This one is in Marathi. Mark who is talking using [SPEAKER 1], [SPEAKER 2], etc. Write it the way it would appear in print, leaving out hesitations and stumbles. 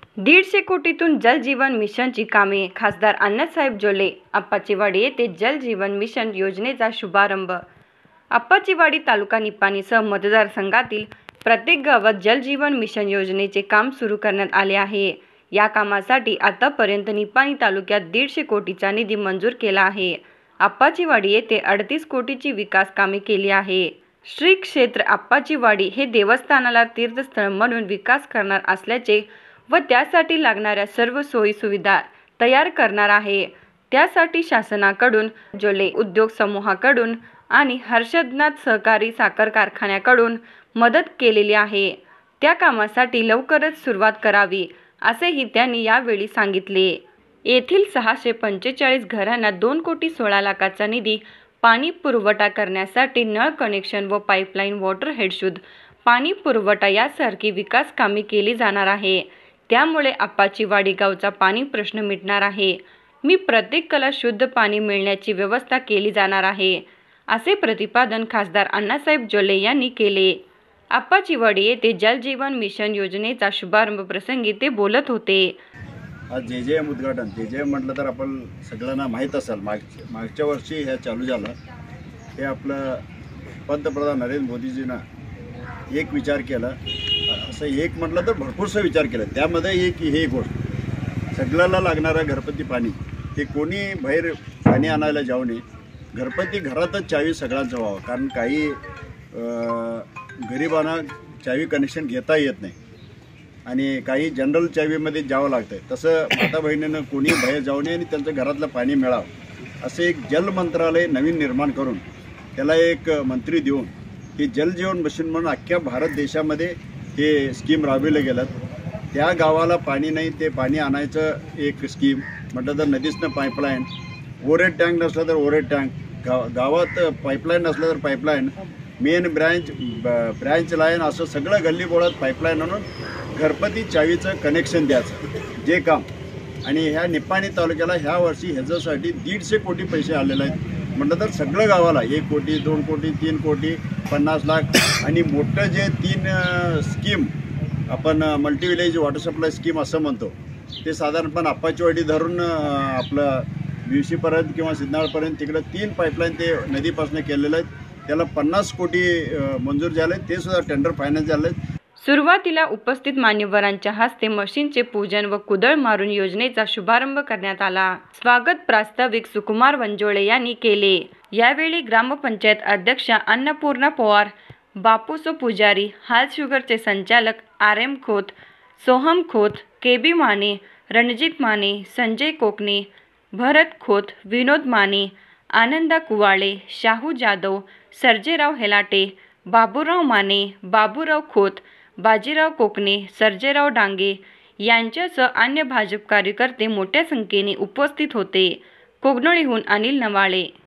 [SPEAKER 1] 150 कोटीतून जल जीवन मिशनची कामे. खासदार अण्णासाहेब जोल्ले. आप्पाचीवाडी येथे जल जीवन मिशन योजनेचा शुभारंभ. आप्पाचीवाडी तालुका निपाणीसह मतदारसंघातील प्रत्येक गावात जल जीवन मिशन योजनेचे काम सुरू करण्यात आले आहे. या कामासाठी आतापर्यंत निपाणी तालुक्यात 150 कोटीचा निधी मंजूर केला आहे. आप्पाचीवाडी येथे 38 कोटीची विकास कामे केली आहे. श्री क्षेत्र आप्पाचीवाडी हे देवस्थानाला तीर्थस्थळ म्हणून विकास करणार असल्याचे व त्यासाठी लागणाऱ्या सर्व सोयी सुविधा तयार करणार आहे. त्यासाठी शासनाकडून, जोल्ले उद्योग समूहाकडून आणि हर्षदनाथ सहकारी साखर कारखान्याकडून मदत केलेली आहे. त्या कामासाठी लवकरच सुरुवात करावी असेही त्यांनी यावेळी सांगितले. येथील 645 घरांना 2,16,00,000चा निधी पाणी पुरवठा करण्यासाठी नळ कनेक्शन व पाईपलाईन, वॉटर हेडशुद्ध पाणी पुरवठा यासारखी विकास कामे केली जाणार आहे. त्यामुळे आप्पाचीवाडी गावचा पाणी प्रश्न मिटणार आहे. मी प्रत्येकाला शुद्ध पाणी मिळण्याची व्यवस्था केली जाणार आहे, असे प्रतिपादन खासदार अण्णासाहेब जोल्ले यांनी केले. आप्पाचीवाडी येथे जल जीवन मिशन योजनेचा शुभारंभ प्रसंगी ते बोलत होते.
[SPEAKER 2] आज JJM उद्घाटन. JJM म्हटलं तर आपण सगळ्यांना माहीत असेल, मागच्या वर्षी हे चालू झालं. हे आपलं पंतप्रधान नरेंद्र मोदीजीनं एक विचार केला, असं एक म्हटलं तर भरपूरसा विचार केला. त्यामध्ये हे गोष्ट सगळ्याला लागणारं घरपती पाणी, हे कोणी बाहेर पाणी आणायला जाऊ नये. घरपती घरातच चावी सगळ्यांचं व्हावं, कारण काही गरिबांना चावी कनेक्शन घेता येत नाही आणि काही जनरल चावीमध्ये जावं लागतं. तसं माता बहिणीनं कोणी बाहेर जाऊ नये आणि त्यांचं घरातलं पाणी मिळावं असं एक जल मंत्रालय नवीन निर्माण करून त्याला एक मंत्री देऊन हे जल जीवन मिशन म्हणून अख्ख्या भारत देशामध्ये हे स्कीम राबविलं गेलं. त्या गावाला पाणी नाही, ते पाणी आणायचं एक स्कीम म्हटलं तर नदीसनं पाईपलाईन, ओव्हरहेड टँक नसलं तर ओव्हरहेड टँक, गावात पाईपलाईन नसलं तर पाईपलाईन, मेन ब्रँच लाईन, असं सगळं गल्लीबोळात पाईपलाईन आणून घरपती चावीचं कनेक्शन द्यायचं जे काम. आणि ह्या निपाणी तालुक्याला ह्या वर्षी ह्याच्यासाठी 150 कोटी पैसे आलेले आहेत. म्हटलं तर सगळं गावाला 1 कोटी, 2 कोटी, 3 कोटी, 50 लाख आणि मोठं जे 3 स्कीम आपण multi village water supply scheme असं म्हणतो, ते साधारणपणे आप्पाचीवाडी धरून आपलं BC-पर्यंत किंवा सिद्धनाळपर्यंत तिकडं 3 पाईपलाईन ते नदीपासून केलेलं आहेत. त्याला 50 कोटी मंजूर झाले, ते सुद्धा टेंडर फायनल झाले.
[SPEAKER 1] सुरुवातीला उपस्थित मान्यवरांच्या हस्ते मशीनचे पूजन व कुदळ मारून योजनेचा शुभारंभ करण्यात आला. स्वागत प्रास्ताविक सुकुमार वंजोळे यांनी केले. यावेळी ग्रामपंचायत अध्यक्षा अन्नपूर्णा पवार, बापूसो पुजारी, हाल शुगरचे संचालक RM खोत, सोहम खोत, KB माने, रणजित माने, संजय कोकणे, भरत खोत, विनोद माने, आनंदा कुवाळे, शाहू जाधव, सर्जेराव हेलाटे, बाबूराव माने, बाबूराव खोत, बाजीराव कोकणे, सर्जेराव डांगे यांच्यासह अन्य भाजप कार्यकर्ते मोठ्या संख्येने उपस्थित होते. कोगनोळीहून अनिल नवाळे.